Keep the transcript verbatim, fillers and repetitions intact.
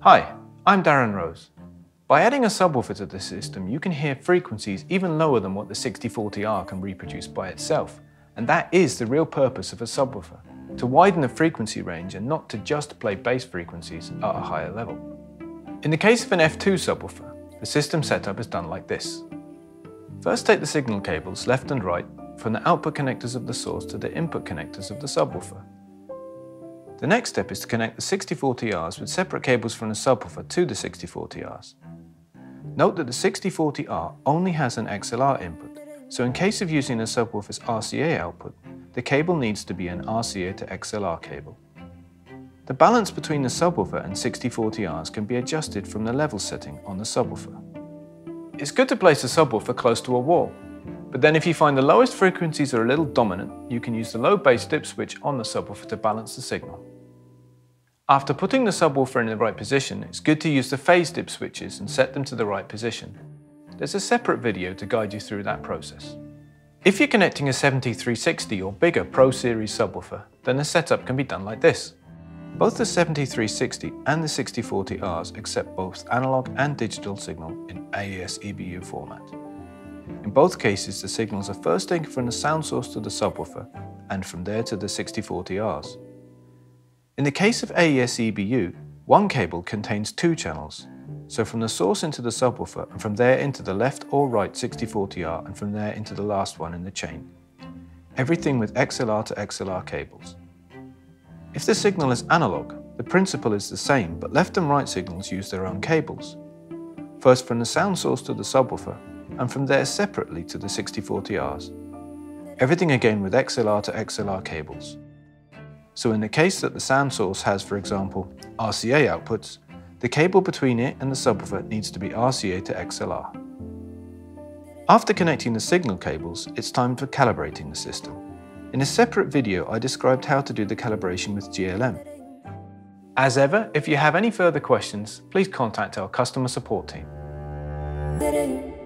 Hi, I'm Darren Rose. By adding a subwoofer to the system, you can hear frequencies even lower than what the sixty forty R can reproduce by itself. And that is the real purpose of a subwoofer, to widen the frequency range and not to just play bass frequencies at a higher level. In the case of an F two subwoofer, the system setup is done like this. First, take the signal cables left and right from the output connectors of the source to the input connectors of the subwoofer. The next step is to connect the sixty forty Rs with separate cables from the subwoofer to the sixty forty Rs. Note that the sixty forty R only has an X L R input, so in case of using the subwoofer's R C A output, the cable needs to be an R C A to X L R cable. The balance between the subwoofer and sixty forty Rs can be adjusted from the level setting on the subwoofer. It's good to place the subwoofer close to a wall, but then if you find the lowest frequencies are a little dominant, you can use the low bass dip switch on the subwoofer to balance the signal. After putting the subwoofer in the right position, it's good to use the phase dip switches and set them to the right position. There's a separate video to guide you through that process. If you're connecting a seventy-three sixty or bigger Pro Series subwoofer, then the setup can be done like this. Both the seventy-three sixty and the sixty forty Rs accept both analog and digital signal in A E S E B U format. In both cases, the signals are first taken from the sound source to the subwoofer and from there to the sixty forty Rs. In the case of A E S E B U, one cable contains two channels, so from the source into the subwoofer and from there into the left or right sixty forty R and from there into the last one in the chain. Everything with X L R to X L R cables. If the signal is analog, the principle is the same, but left and right signals use their own cables. First from the sound source to the subwoofer and from there separately to the sixty forty Rs. Everything again with X L R to X L R cables. So in the case that the sound source has, for example, R C A outputs, the cable between it and the subwoofer needs to be R C A to X L R. After connecting the signal cables, it's time for calibrating the system. In a separate video, I described how to do the calibration with G L M. As ever, if you have any further questions, please contact our customer support team.